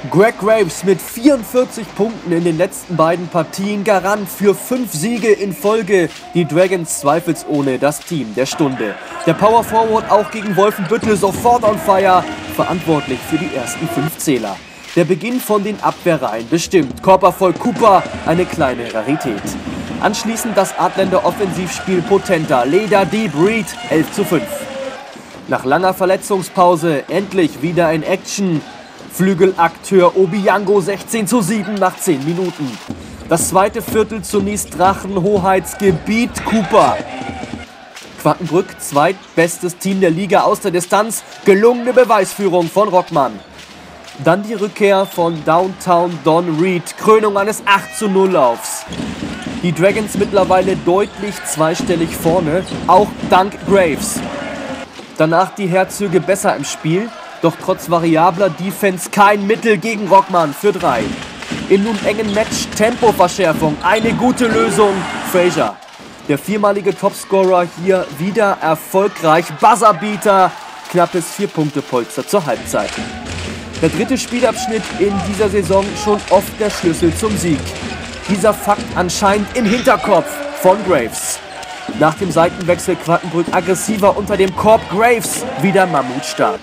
Greg Graves mit 44 Punkten in den letzten beiden Partien Garant für 5 Siege in Folge. Die Dragons zweifelsohne das Team der Stunde. Der Power Forward auch gegen Wolfenbüttel sofort on fire, verantwortlich für die ersten 5 Zähler. Der Beginn von den Abwehrreihen bestimmt. Korpervoll Cooper, eine kleine Rarität. Anschließend das Adländer Offensivspiel potenter. Leder Deep Reed 11:5. Nach langer Verletzungspause endlich wieder in Action. Flügelakteur Obiango 16:7 nach 10 Minuten. Das zweite Viertel zunächst Drachenhoheitsgebiet Cooper. Quakenbrück, zweitbestes Team der Liga aus der Distanz. Gelungene Beweisführung von Rockmann. Dann die Rückkehr von Downtown Don Reed. Krönung eines 8:0 Laufs. Die Dragons mittlerweile deutlich zweistellig vorne, auch dank Graves. Danach die Herzöge besser im Spiel. Doch trotz variabler Defense kein Mittel gegen Rockmann für 3. Im nun engen Match Tempoverschärfung, eine gute Lösung. Frazier, der viermalige Topscorer, hier wieder erfolgreich. Buzzerbeater, knappes 4-Punkte-Polster zur Halbzeit. Der dritte Spielabschnitt in dieser Saison schon oft der Schlüssel zum Sieg. Dieser Fakt anscheinend im Hinterkopf von Graves. Nach dem Seitenwechsel Quakenbrück aggressiver unter dem Korb. Graves wieder mammutstark.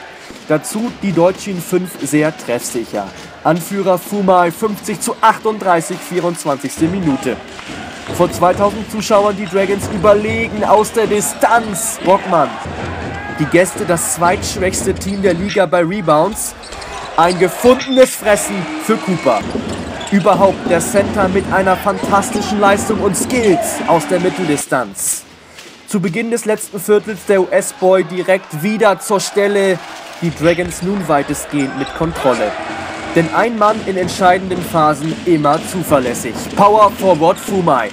Dazu die Deutschen 5 sehr treffsicher. Anführer Fumai 50:38, 24. Minute. Vor 2000 Zuschauern die Dragons überlegen aus der Distanz. Rockmann. Die Gäste das zweitschwächste Team der Liga bei Rebounds. Ein gefundenes Fressen für Cooper. Überhaupt der Center mit einer fantastischen Leistung und Skills aus der Mitteldistanz. Zu Beginn des letzten Viertels der US-Boy direkt wieder zur Stelle. Die Dragons nun weitestgehend mit Kontrolle. Denn ein Mann in entscheidenden Phasen immer zuverlässig. Power Forward Fumai.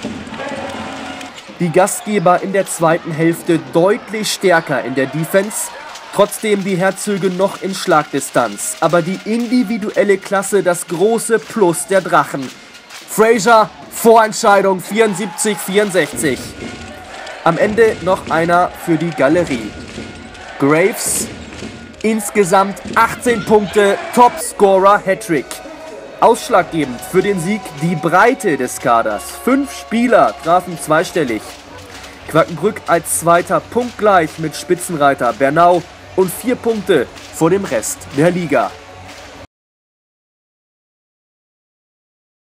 Die Gastgeber in der zweiten Hälfte deutlich stärker in der Defense. Trotzdem die Herzöge noch in Schlagdistanz. Aber die individuelle Klasse das große Plus der Drachen. Frazier, Vorentscheidung 74:64. Am Ende noch einer für die Galerie. Graves, insgesamt 18 Punkte, Topscorer Hattrick. Ausschlaggebend für den Sieg die Breite des Kaders. 5 Spieler trafen zweistellig. Quakenbrück als zweiter punktgleich mit Spitzenreiter Bernau und 4 Punkte vor dem Rest der Liga.